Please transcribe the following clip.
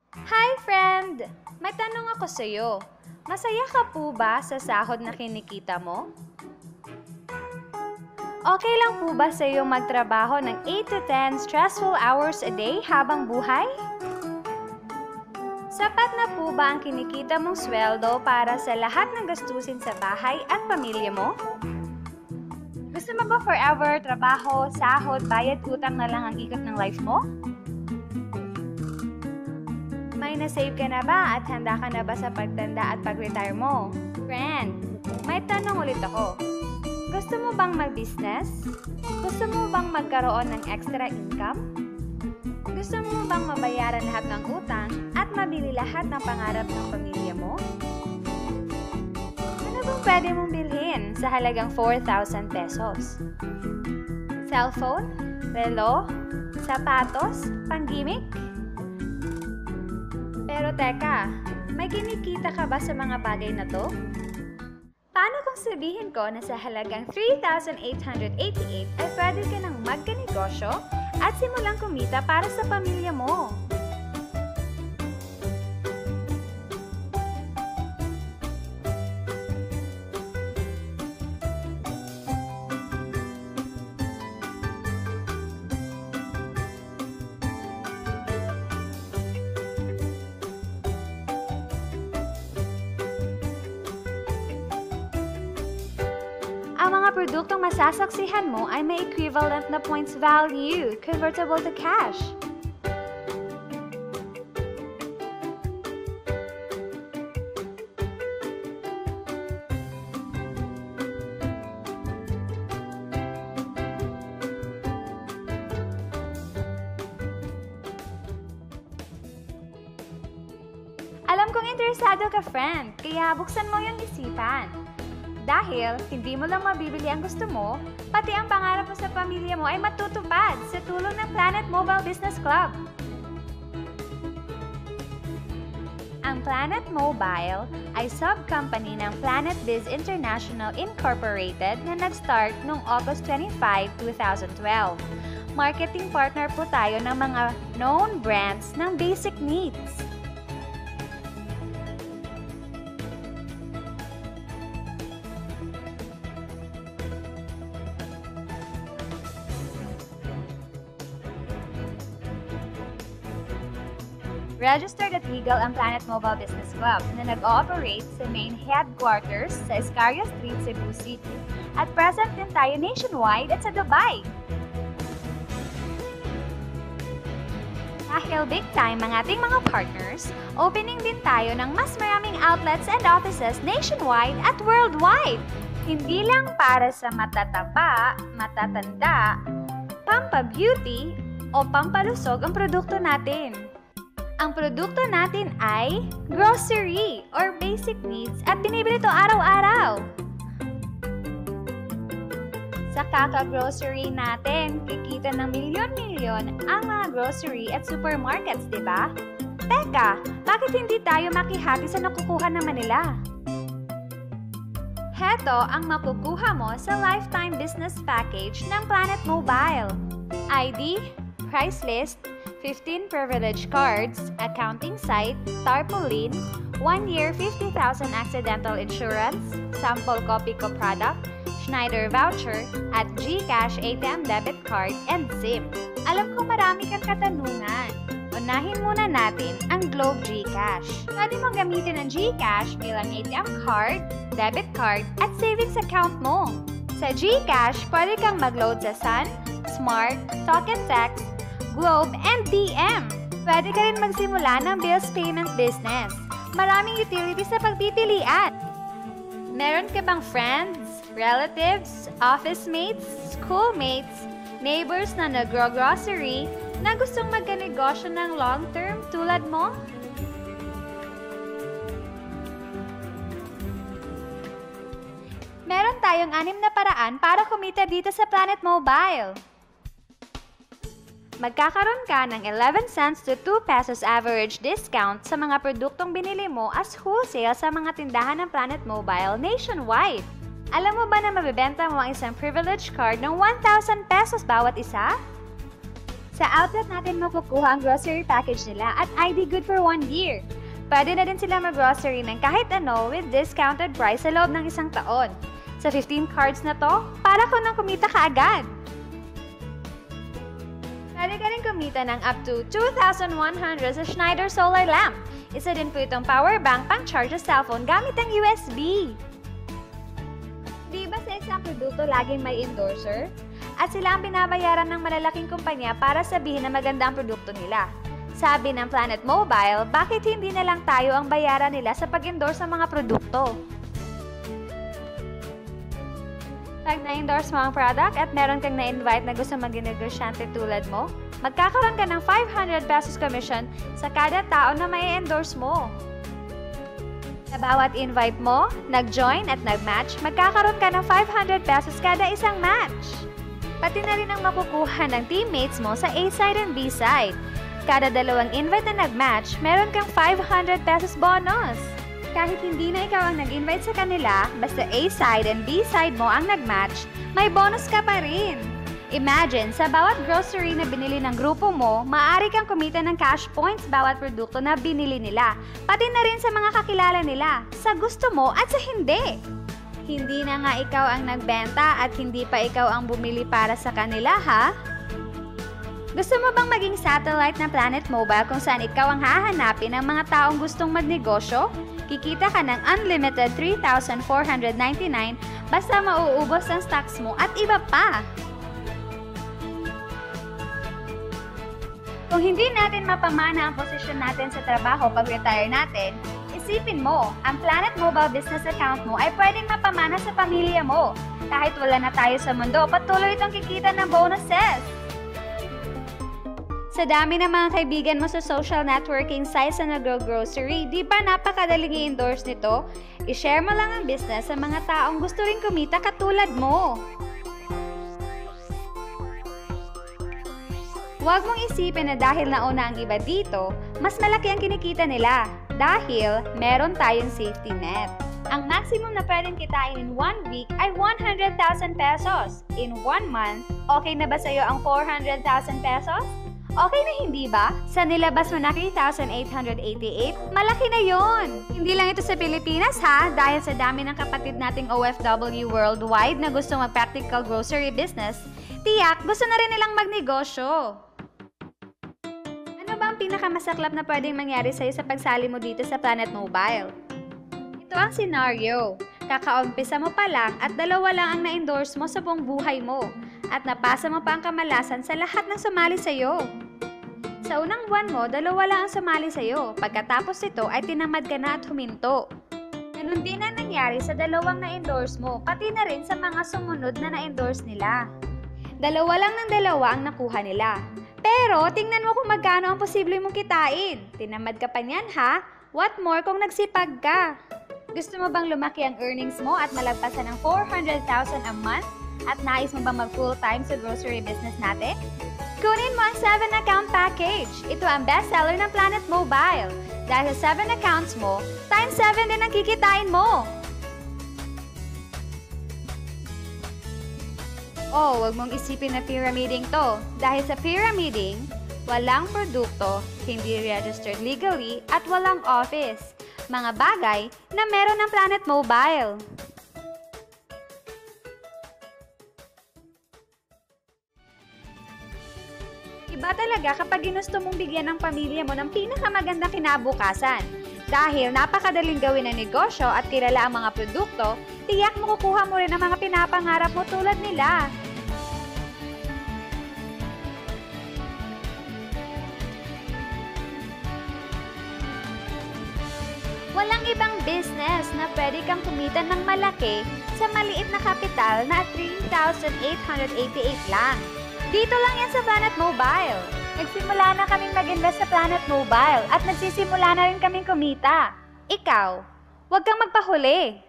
Hi, friend! May tanong ako sa'yo. Masaya ka po ba sa sahod na kinikita mo? Okay lang po ba sa'yo magtrabaho ng 8 to 10 stressful hours a day habang buhay? Sapat na po ba ang kinikita mong sweldo para sa lahat ng gastusin sa bahay at pamilya mo? Gusto mo ba forever trabaho, sahod, bayad, utang na lang ang ikot ng life mo? May na-save ka na ba at handa ka na ba sa pagtanda at pag-retire mo? Friend, may tanong ulit ako. Gusto mo bang mag-business? Gusto mo bang magkaroon ng extra income? Gusto mo bang mabayaran lahat ng utang at mabili lahat ng pangarap ng pamilya mo? Ano bang pwede mong bilhin sa halagang 4,000 pesos? Cellphone? Relo? Sapatos? Panggimik? Pero teka, may kinikita ka ba sa mga bagay na to? Paano kung sabihin ko na sa halagang 3,888 ay pwede ka nang magkanegosyo at simulang kumita para sa pamilya mo? Ang mga produktong masasaksihan mo ay may equivalent na points value, convertible to cash. Alam kong interesado ka, friend, kaya buksan mo yung isipan. Dahil hindi mo lang mabibili ang gusto mo, pati ang pangarap mo sa pamilya mo ay matutupad sa tulong ng Planet Mobile Business Club. Ang Planet Mobile ay sub-company ng Planet Biz International Incorporated na nag-start noong August 25, 2012. Marketing partner po tayo ng mga known brands ng basic needs. Registered at legal ang Planet Mobile Business Club na nag-ooperate sa main headquarters sa Escaria Street, Cebu City. At present din tayo nationwide at sa Dubai. Dahil big time ang ating mga partners, opening din tayo ng mas maraming outlets and offices nationwide at worldwide. Hindi lang para sa matataba, matatanda, pampa-beauty o pampalusog ang produkto natin. Ang produkto natin ay grocery or basic needs at binibili ito araw-araw. Sa kaka-grocery natin, kikita ng milyon-milyon ang mga grocery at supermarkets, di ba? Teka, bakit hindi tayo makihati sa nakukuha naman nila? Heto ang makukuha mo sa lifetime business package ng Planet Mobile. ID, price list, 15 privilege cards, accounting site, tarpaulin, 1 year 50,000 accidental insurance, sample copy ko product, Schneider voucher, at GCash ATM debit card and SIM. Alam ko marami kang katanungan. Unahin muna natin ang Globe GCash. Pwede mong gamitin ang GCash bilang ATM card, debit card, at savings account mo. Sa GCash, pwede kang mag-load sa Sun, Smart, Talk and Text, Globe, and DM. Pwede ka rin magsimula ng bills payment business. Maraming utilities sa pagpipilian. Meron ka bang friends, relatives, office mates, schoolmates, neighbors na nagro-grocery na gustong magkanegosyo ng long-term tulad mo? Meron tayong 6 na paraan para kumita dito sa Planet Mobile. Magkakaroon ka ng 11 cents to 2 pesos average discount sa mga produktong binili mo as wholesale sa mga tindahan ng Planet Mobile nationwide. Alam mo ba na mabibenta mo ang isang privilege card ng 1,000 pesos bawat isa? Sa outlet natin makukuha ang grocery package nila at ID good for 1 year. Pwede na din sila mag-grocery ng kahit ano with discounted price sa loob ng 1 taon. Sa 15 cards na to, para ko nang kumita kaagad. Pwede ka rin kumita ng up to 2,100 sa Schneider Solar Lamp. Isa din po itong power bank pang charge sa cellphone gamit ang USB. Di ba sa isang produkto laging may endorser? At sila ang binabayaran ng malalaking kumpanya para sabihin na maganda ang produkto nila. Sabi ng Planet Mobile, bakit hindi na lang tayo ang bayaran nila sa pag-endorse ng mga produkto? Pag na-endorse mo ang product at meron kang na-invite na gusto maging negosyante tulad mo, magkakaroon ka ng 500 pesos commission sa kada tao na may endorse mo. Sa bawat invite mo, nag-join at nag-match, magkakaroon ka ng 500 pesos kada isang match. Pati na rin ang makukuha ng teammates mo sa A-side and B-side. Kada 2 invite na nag-match, meron kang 500 pesos bonus. Kahit hindi na ikaw ang nag-invite sa kanila, basta A-side and B-side mo ang nag-match, may bonus ka pa rin. Imagine, sa bawat grocery na binili ng grupo mo, maaari kang kumita ng cash points bawat produkto na binili nila, pati na rin sa mga kakilala nila, sa gusto mo at sa hindi. Hindi na nga ikaw ang nagbenta at hindi pa ikaw ang bumili para sa kanila, ha? Gusto mo bang maging satellite ng Planet Mobile kung saan ikaw ang hahanapin ng mga taong gustong magnegosyo? Kikita ka ng unlimited 3,499 basta mauubos ang stocks mo at iba pa! Kung hindi natin mapamana ang posisyon natin sa trabaho pag-retire natin, isipin mo, ang Planet Mobile business account mo ay pwedeng mapamana sa pamilya mo. Kahit wala na tayo sa mundo, patuloy itong kikita ng bonuses. Sa dami ng mga kaibigan mo sa social networking sites na nag-grocery, di ba napakadaling i-endorse nito? I-share mo lang ang business sa mga taong gusto rin kumita katulad mo. Huwag mong isipin na dahil nauna ang iba dito, mas malaki ang kinikita nila dahil meron tayong safety net. Ang maximum na pwedeng kitain in 1 week ay 100,000 pesos. In 1 month, okay na ba sa'yo ang 400,000 pesos? Okay na hindi ba? Sa nilabas mo na 3,888, malaki na yon. Hindi lang ito sa Pilipinas ha, dahil sa dami ng kapatid nating OFW worldwide na gusto mag-practical grocery business, tiyak gusto na rin nilang magnegosyo. Ano ba ang pinakamasaklap na pwedeng mangyari sa'yo sa pagsali mo dito sa Planet Mobile? Ito ang scenario. Kakaumpisa mo pa lang at 2 lang ang na-endorse mo sa buong buhay mo. At napasa mo pa ang kamalasan sa lahat ng sumali sa'yo. Sa unang buwan mo, 2 lang ang sumali sa'yo. Pagkatapos nito ay tinamad ka na at huminto. Ganun din ang nangyari sa 2 na-endorse mo, pati na rin sa mga sumunod na na-endorse nila. 2 lang ng 2 ang nakuha nila. Pero tingnan mo kung magkano ang posible mong kitain. Tinamad ka pa niyan ha? What more kung nagsipag ka? Gusto mo bang lumaki ang earnings mo at malagpasan ng 400,000 a month? At nais mo bang mag-full-time sa grocery business natin? Kunin mo ang 7-account package. Ito ang bestseller ng Planet Mobile. Dahil sa 7 accounts mo, times 7 din ang kikitain mo. Oh, huwag mong isipin na pyramiding to. Dahil sa pyramiding, walang produkto, hindi registered legally, at walang office. Mga bagay na meron ng Planet Mobile. Iba talaga kapag ginusto mong bigyan ng pamilya mo ng pinakamagandang kinabukasan. Dahil napakadaling gawin ang negosyo at kilala ang mga produkto, tiyak makukuha mo rin ang mga pinapangarap mo tulad nila. Walang ibang business na pwede kang kumita ng malaki sa maliit na kapital na 3,888 lang. Dito lang yan sa Planet Mobile. Nagsimula na kaming mag-invest sa Planet Mobile at nagsisimula na rin kaming kumita. Ikaw, huwag kang magpahuli.